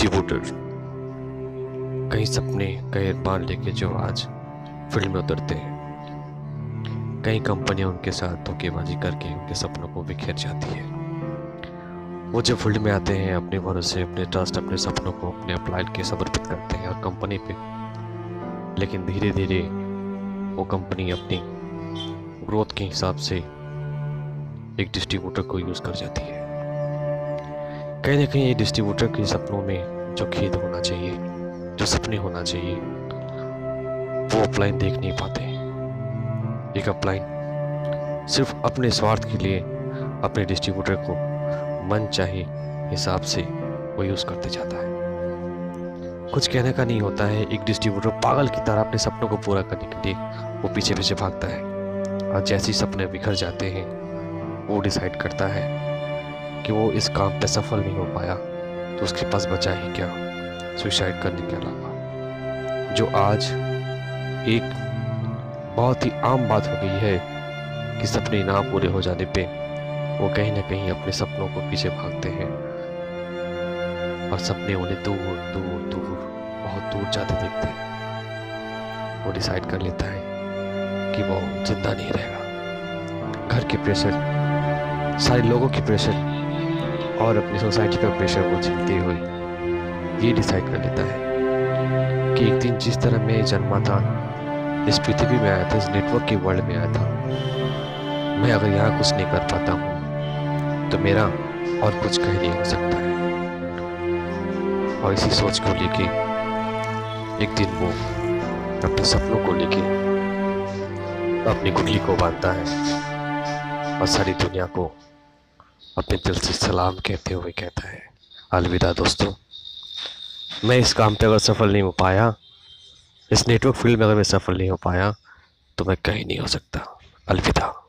Distributor कई सपने कई अरमान लेके जो आज फील्ड में उतरते हैं, कई कंपनियां उनके साथ धोखेबाजी करके उनके सपनों को बिखेर जाती है। वो जब फील्ड में आते हैं अपने भरोसे, अपने ट्रस्ट, अपने सपनों को अपने अप्लाइड के समर्पित करते हैं और कंपनी पे, लेकिन धीरे धीरे वो कंपनी अपनी ग्रोथ के हिसाब से एक डिस्ट्रीब्यूटर को यूज़ कर जाती है। कहीं ना कहीं ये डिस्ट्रीब्यूटर के सपनों में जो खेद होना चाहिए, जो सपने होना चाहिए, वो अपलाइन देख नहीं पाते। एक अपलाइन सिर्फ अपने स्वार्थ के लिए अपने डिस्ट्रीब्यूटर को मन चाहे हिसाब से वो यूज़ करते जाता है। कुछ कहने का नहीं होता है, एक डिस्ट्रीब्यूटर पागल की तरह अपने सपनों को पूरा करने के लिए वो पीछे पीछे भागता है और जैसे ही सपने बिखर जाते हैं वो डिसाइड करता है कि वो इस काम पे सफल नहीं हो पाया तो उसके पास बचा ही क्या, सुसाइड करने के अलावा। जो आज एक बहुत ही आम बात हो गई है कि सपने ना पूरे हो जाने पे वो कहीं ना कहीं अपने सपनों को पीछे भागते हैं और सपने उन्हें दूर दूर दूर बहुत दूर जाते देखते हैं। वो डिसाइड कर लेता है कि वो जिंदा नहीं रहेगा। घर के प्रेशर, सारे लोगों के प्रेशर और अपनी सोसाइटी का प्रेशर वो झेलते हुए ये डिसाइड कर लेता है कि एक दिन जिस तरह मैं जन्मा था, इस पृथ्वी में आया था, इस नेटवर्क के वर्ल्ड में आया था, मैं अगर यहाँ कुछ नहीं कर पाता हूँ तो मेरा और कुछ कहीं नहीं हो सकता है। और इसी सोच को लेके एक दिन वो अपने सपनों को लेके अपनी कुंडली को बांधता है और सारी दुनिया को अपने दिल से सलाम कहते हुए कहता है, अलविदा दोस्तों। मैं इस काम पे अगर सफल नहीं हो पाया, इस नेटवर्क फील्ड में अगर मैं सफल नहीं हो पाया तो मैं कहीं नहीं हो सकता। अलविदा।